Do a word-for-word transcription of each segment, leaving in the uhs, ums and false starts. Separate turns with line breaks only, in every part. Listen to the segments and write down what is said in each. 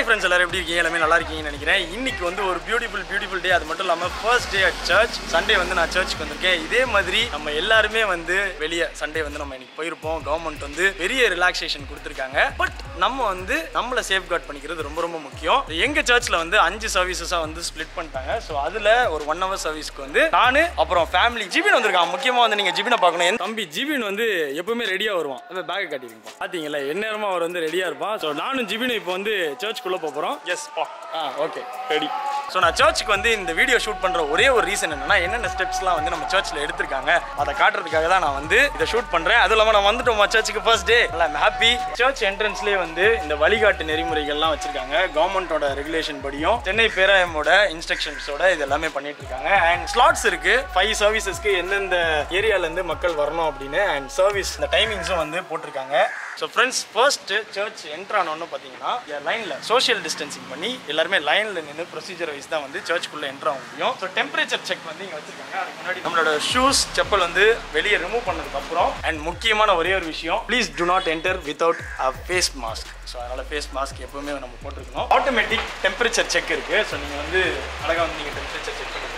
friends, எல்லாரும் எப்படி இருக்கீங்க? எல்லாமே நல்லா இருக்கீங்கன்னு நினைக்கிறேன். இன்னைக்கு வந்து ஒரு பியூட்டிஃபுல் பியூட்டிஃபுல் டே. அது மட்டும் இல்லாம first day at church. Sunday வந்து நான் சர்ச்சுக்கு வந்திருக்கேன். இதே மாதிரி நம்ம எல்லாருமே வந்து வெளியே சண்டே வந்து நம்ம இன்னைக்கு போயிருப்போம். கவர்மெண்ட் வந்து பெரிய ரிலாக்ஸேஷன் கொடுத்துருக்காங்க. பட் நம்ம வந்து நம்மளை சேஃப்கார்ட் பண்ணிக்கிறது ரொம்ப ரொம்ப முக்கியம். எங்க சர்ச்ல வந்து அஞ்சு சர்வீசஸா வந்து ஸ்பிளிட் பண்ணிட்டாங்க. ஸோ அதுல ஒரு ஒன் ஹவர் சர்வீஸ்க்கு வந்து நானு அப்புறம் ஃபேமிலி ஜிபின் வந்திருக்கான். முக்கியமா வந்து நீங்க ஜிபினை பார்க்கணும். என் தம்பி ஜிபின் வந்து எப்பவுமே ரெடியா வருவான். அந்த பேக் காட்டிருப்பான். பாத்தீங்களா எந்நேரமா அவர் வந்து ரெடியா இருப்பான். ஸோ நானும் ஜிபின் இப்போ வந்து சர்ச்சுக்குள்ள போறோம். எஸ் பா ஆ ஓகே ரெடி. ஸோ நான் சர்ச்சுக்கு வந்து இந்த வீடியோ ஷூட் பண்ற ஒரே ஒரு ரீசன் என்னன்னா என்னென்ன ஸ்டெப்ஸ்லாம் வந்து நம்ம சர்ச்சில் எடுத்திருக்காங்க அதை காட்டுறதுக்காக தான் நான் வந்து இதை ஷூட் பண்றேன். அதுவும் இல்லாமல் நான் வந்துட்டோம் சர்ச்சுக்கு first day. I'm happy. Church என்ட்ரன்ஸ்லேயே வந்து இந்த வழிகாட்டு நெறிமுறைகள்லாம் வச்சிருக்காங்க. கவர்மெண்டோட ரெகுலேஷன் படியும் சென்னை பேராயமோட இன்ஸ்ட்ரக்ஷன்ஸோட இது எல்லாமே பண்ணிட்டு இருக்காங்க. அண்ட் ஸ்லாட்ஸ் இருக்கு ஃபைவ் சர்வீசஸ்க்கு எந்தெந்த ஏரியால இருந்து மக்கள் வரணும் அப்படின்னு. அண்ட் சர்வீஸ் இந்த டைமிங்ஸும் வந்து போட்டிருக்காங்க. ஸோ ஃப்ரெண்ட்ஸ் ஃபர்ஸ்ட் சர்ச் என்ட்ரு ஆனோன்னு பார்த்தீங்கன்னா லைனில் சோஷியல் டிஸ்டன்சிங் பண்ணி எல்லாருமே லைனில் நின்று ப்ரொசீஜர் வைஸ் தான் வந்து சர்ச்சுக்குள்ளே என்ட்ரு ஆக முடியும். ஸோ டெம்பரேச்சர் செக் வந்து இங்கே வச்சிருக்காங்க. அதுக்கு முன்னாடி நம்மளோட ஷூஸ் செப்பல் வந்து வெளியே ரிமூவ் பண்ணதுக்கப்புறம் அண்ட் முக்கியமான ஒரே ஒரு விஷயம், please do not enter without a face mask. So அதனால் ஃபேஸ் மாஸ்க் எப்பவுமே நம்ம போட்டுருக்கணும். ஆட்டோமேட்டிக் டெம்பரேச்சர் செக் இருக்குது. ஸோ நீங்கள் வந்து அழகாக வந்து நீங்கள் டெம்பரேச்சர் செக் பண்ணிக்கலாம்.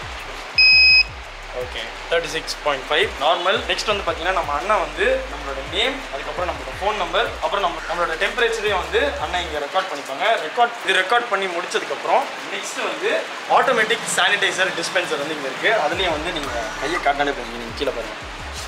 Okay thirty six point five normal. Next வந்து பார்த்தீங்கன்னா நம்ம அண்ணன் வந்து நம்மளோட நேம், அதுக்கப்புறம் நம்மளோட ஃபோன் நம்பர், அப்புறம் நம்ம நம்மளோட டெம்பரேச்சரையும் வந்து அண்ணன் இங்கே ரெக்கார்ட் பண்ணிப்பாங்க. ரெக்கார்ட் இது ரெக்கார்ட் பண்ணி முடிச்சதுக்கப்புறம் நெக்ஸ்ட் வந்து ஆட்டோமேட்டிக் சானிடைசர் டிஸ்பென்சர் வந்து இங்கே இருக்குது. அதுலேயும் வந்து நீங்கள் கையை காட்டினாலே போங்க. நீங்கள் கீழே பாருங்கள்.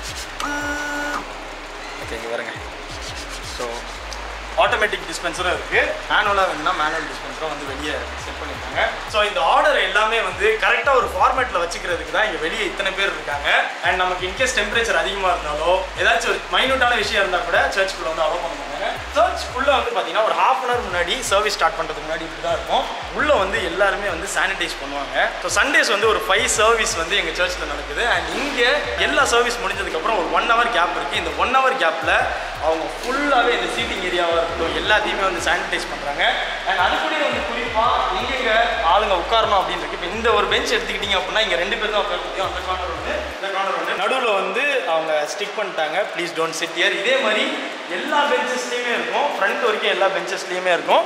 ஓகே இங்கே வரங்க. ஸோ ஆட்டோமேட்டிக் டிஸ்பென்சரும் இருக்குது. மேனுவலாக வேணும்னா மேனுவல் டிஸ்பென்சரும் வந்து வெளியே செட் பண்ணியிருக்காங்க. ஸோ இந்த ஆர்டர் எல்லாமே வந்து கரெக்டாக ஒரு ஃபார்மேட்டில் வச்சுக்கிறதுக்கு தான் இங்கே வெளியே இத்தனை பேர் இருக்காங்க. அண்ட் நமக்கு இன்கேஸ் டெம்பரேச்சர் அதிகமாக இருந்தாலோ ஏதாச்சும் ஒரு மைனூட்டான விஷயம் இருந்தால் கூட சர்ச்சுக்குள்ளே வந்து அலோவ் பண்ணுவாங்க. சர்ச்சுக்குள்ளே வந்து பார்த்தீங்கன்னா ஒரு ஹாஃப் அன் ஹவர் முன்னாடி சர்வீஸ் ஸ்டார்ட் பண்ணுறதுக்கு முன்னாடி இப்படி தான் இருக்கும். உள்ளே வந்து எல்லாருமே வந்து சானிடைஸ் பண்ணுவாங்க. ஸோ சண்டேஸ் வந்து ஒரு ஃபைவ் சர்வீஸ் வந்து எங்கள் சர்ச்சில் நடக்குது. அண்ட் இங்கே எல்லா சர்வீஸ் முடிஞ்சதுக்கப்புறம் ஒரு ஒன் ஹவர் கேப் இருக்குது. இந்த ஒன் ஹவர் கேப்பில் அவங்க ஃபுல்லாகவே இந்த சீட்டிங் ஏரியாவாக இருக்கட்டும் எல்லாத்தையுமே வந்து சானிடைஸ் பண்ணுறாங்க. அண்ட் அது கூட வந்து குறிப்பாக எங்கெங்க ஆளுங்க உட்காரணும் அப்படின்னு இருக்கு. இப்போ இந்த ஒரு பெஞ்ச் எடுத்துக்கிட்டிங்க அப்படின்னா இங்கே ரெண்டு பேர் தான் உட்கார முடியும். அந்த கார்னர் வந்து இந்த கார்னர் வந்து நடுவில் வந்து அவங்க ஸ்டிக் பண்ணிட்டாங்க, ப்ளீஸ் டோன்ட் சிட் ஹியர். இதே மாதிரி எல்லா பெஞ்சஸ்லேயுமே இருக்கும். ஃப்ரண்ட் வரைக்கும் எல்லா பெஞ்சஸ்லேயுமே இருக்கும்.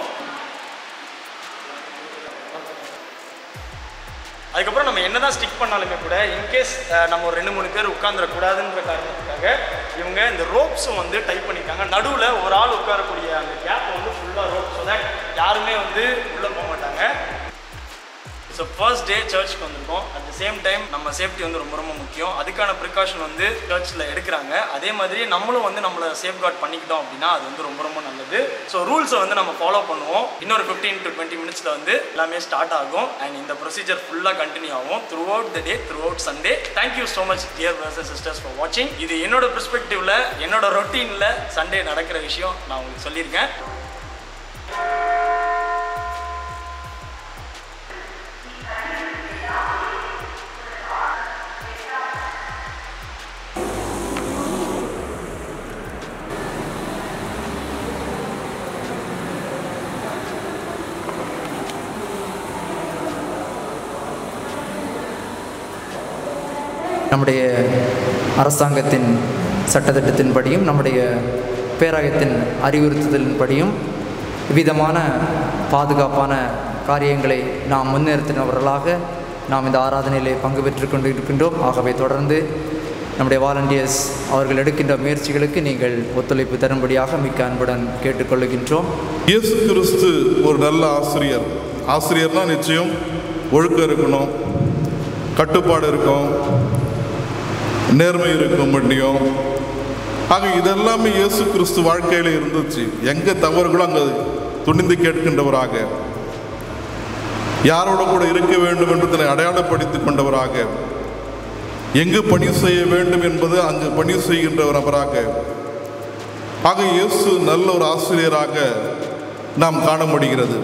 அதுக்கப்புறம் நம்ம என்ன தான் ஸ்டிக் பண்ணாலுமே கூட இன்கேஸ் நம்ம ஒரு ரெண்டு மூணு பேர் உட்காந்துடக்கூடாதுன்ற காரணத்துக்காக இவங்க இந்த ரோப்ஸும் வந்து டைப் பண்ணியிருக்காங்க. நடுவில் ஒரு ஆள் உட்காரக்கூடிய அந்த கேப்பை வந்து ஃபுல்லாக ரோப், ஸோ தட் யாருமே வந்து உள்ளே போக மாட்டாங்க. ஸோ ஃபர்ஸ்ட் டே சர்ச்சுக்கு வந்திருக்கோம். அட் த சேம் டைம் நம்ம சேஃப்டி வந்து ரொம்ப ரொம்ப முக்கியம். அதுக்கான ப்ரிகாஷன் வந்து சர்ச்சில் எடுக்கிறாங்க. அதே மாதிரி நம்மளும் வந்து நம்மளை சேஃப்கார்ட் பண்ணிக்கிட்டோம் அப்படின்னா அது வந்து ரொம்ப ரொம்ப நல்லது. ஸோ ரூல்ஸை வந்து நம்ம ஃபாலோ பண்ணுவோம். இன்னொரு ஃபிஃப்டீன் டு டுவெண்ட்டி மினிட்ஸில் வந்து எல்லாமே ஸ்டார்ட் ஆகும். அண்ட் இந்த ப்ரொசீஜர் ஃபுல்லாக கண்டினியூ ஆகும் throughout the day, throughout Sunday. Thank you so much dear brothers and sisters for வாட்சிங். இது என்னோட பெர்ஸ்பெக்டிவ்ல என்னோட ரொட்டீனில் சண்டே நடக்கிற விஷயம் நான் உங்களுக்கு சொல்லியிருக்கேன்.
நம்முடைய அரசாங்கத்தின் சட்டத்திட்டத்தின்படியும் நம்முடைய பேராயத்தின் அறிவுறுத்துதலின்படியும் விதமான பாதுகாப்பான காரியங்களை நாம் முன்னேற்றினவர்களாக நாம் இந்த ஆராதனையிலே பங்கு பெற்று கொண்டு இருக்கின்றோம். ஆகவே தொடர்ந்து நம்முடைய வாலண்டியர்ஸ் அவர்கள் எடுக்கின்ற முயற்சிகளுக்கு நீங்கள் ஒத்துழைப்பு தரும்படியாக மிக்க அன்புடன் கேட்டுக்கொள்கின்றோம்.
இயேசு கிறிஸ்து ஒரு நல்ல ஆசிரியர். ஆசிரியர்னா நிச்சயம் ஒழுக்கம் இருக்கணும், கட்டுப்பாடு இருக்கும், நேர்மை இருக்க முடியும். ஆக இதெல்லாமே இயேசு கிறிஸ்து வாழ்க்கையில் இருந்துச்சு. எங்கே தவறுகளோ அங்கே துணிந்து கேட்கின்றவராக, யாரோட கூட இருக்க வேண்டும் என்று தன்னை அடையாளப்படுத்திக் கொண்டவராக, எங்கு பணி செய்ய வேண்டும் என்பது அங்கு பணி செய்கின்றவர் நபராக. ஆக இயேசு நல்ல ஒரு ஆசிரியராக நாம் காண முடிகிறது.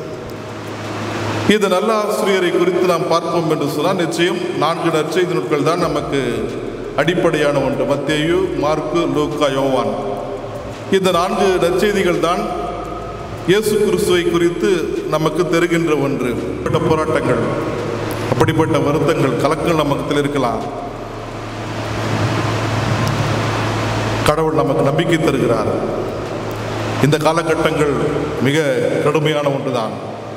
இந்த நல்ல ஆசிரியரை குறித்து நாம் பார்ப்போம் என்று சொன்னால் நிச்சயம் நான்கு நற்செய்தி நூல்கள் தான் நமக்கு அடிப்படையான ஒன்று. மத்தேயு, மார்க்கு, லூக்கா, யோவான். இந்த நான்கு நற்செய்திகள் தான் இயேசு கிறிஸ்துவை குறித்து நமக்கு தெரிகின்ற ஒன்று. அப்படிப்பட்ட போராட்டங்கள், அப்படிப்பட்ட வருத்தங்கள், கலக்கங்கள் நமக்கு இருக்கலாம். கடவுள் நமக்கு நம்பிக்கை தருகிறார். இந்த காலகட்டங்கள் மிக கடுமையான ஒன்றுதான்.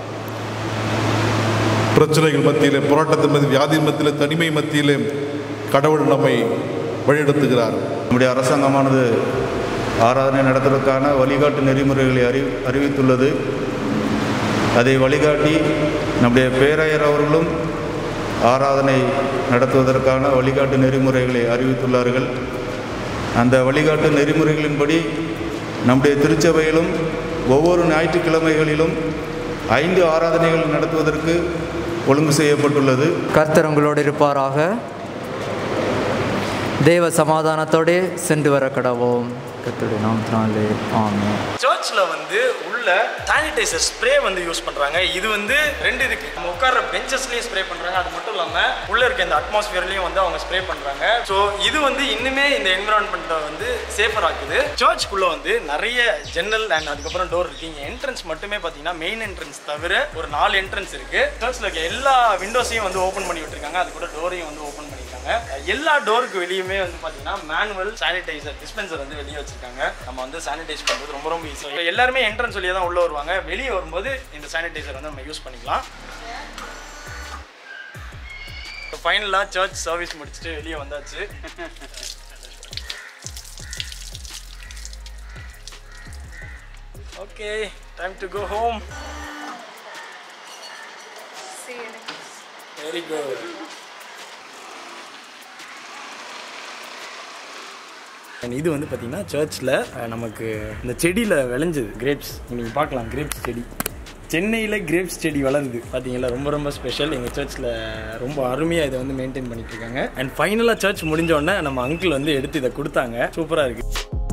பிரச்சனைகள் மத்தியிலே, போராட்டத்தின் மத்தியில், வியாதியின் மத்தியிலே, தனிமை மத்தியிலே கடவுள் நம்மை வழிநடத்துகிறார்.
நம்முடைய அரசாங்கமானது ஆராதனை நடத்துவதற்கான வழிகாட்டு நெறிமுறைகளை அறி அறிவித்துள்ளது. அதை வழிகாட்டி நம்முடைய பேராயர் அவர்களும் ஆராதனை நடத்துவதற்கான வழிகாட்டு நெறிமுறைகளை அறிவித்துள்ளார்கள். அந்த வழிகாட்டு நெறிமுறைகளின்படி நம்முடைய திருச்சபையிலும் ஒவ்வொரு ஞாயிற்றுக்கிழமைகளிலும் ஐந்து ஆராதனைகள் நடத்துவதற்கு ஒழுங்கு செய்யப்பட்டுள்ளது.
கர்த்தர் உங்களோடு இருப்பாராக. தேவ சமாதானத்தோடு சென்று வர கடவோம். கர்த்தருடைய நாமத்தினாலே ஆமென்.
சர்ச்சில் வந்து உள்ள சானிடைசர் ஸ்ப்ரே வந்து யூஸ் பண்ணுறாங்க. இது வந்து ரெண்டு இதுக்கு நம்ம உட்கார்ற பெஞ்சஸ்லேயும் ஸ்ப்ரே பண்ணுறாங்க. அது மட்டும் இல்லாமல் உள்ளே இருக்க இந்த அட்மாஸ்பியர்லையும் வந்து அவங்க ஸ்ப்ரே பண்ணுறாங்க. ஸோ இது வந்து இன்னுமே இந்த என்விரான்மெண்ட்டை வந்து சேஃபர் ஆக்குது. சர்ச்சுக்குள்ளே வந்து நிறைய ஜன்னல் அண்ட் அதுக்கப்புறம் டோர் இருக்குது. இங்கே என்ட்ரன்ஸ் மட்டுமே பார்த்தீங்கன்னா மெயின் என்ட்ரன்ஸ் தவிர ஒரு நாலு என்ட்ரன்ஸ் இருக்குது. சர்ச்சில் இருக்க எல்லா விண்டோஸையும் வந்து ஓப்பன் பண்ணி விட்டுருக்காங்க. அது கூட டோரையும் வந்து ஓப்பன் பண்ணியிருக்காங்க. எல்லா டோருக்கு வெளியுமே வந்து பார்த்தீங்கன்னா மேனுவல் சானிடைசர் டிஸ்பென்சர் வந்து வெளியே வச்சிருக்காங்க. நம்ம வந்து சானிடைஸ் பண்ணுறது ரொம்ப ரொம்ப ஈஸி. எல்லாருமே என்ட்ரன்ஸ் வழியாக தான் உள்ளே வருவாங்க. வெளியே வரும்போது இந்த சானிடைசர் வந்து நம்ம யூஸ் பண்ணிக்கலாம். ஃபைனலாக சர்ச் சர்வீஸ் முடிச்சுட்டு வெளியே வந்தாச்சு. Okay, time to go home. Very good. இது வந்து பார்த்தீங்கன்னா சர்ச்சில் நமக்கு இந்த செடியில் விளைஞ்சது கிரேப்ஸ். நீங்கள் பார்க்கலாம், கிரேப்ஸ் செடி சென்னையில் கிரேப்ஸ் செடி வளருது பார்த்தீங்களா. ரொம்ப ரொம்ப ஸ்பெஷல். எங்கள் சர்ச்சில் ரொம்ப அருமையாக இதை வந்து மெயின்டைன் பண்ணிட்டு இருக்காங்க. அண்ட் ஃபைனலாக சர்ச் முடிஞ்சோடனே நம்ம அங்கிள் வந்து எடுத்து இதை கொடுத்தாங்க. சூப்பராக இருக்குது.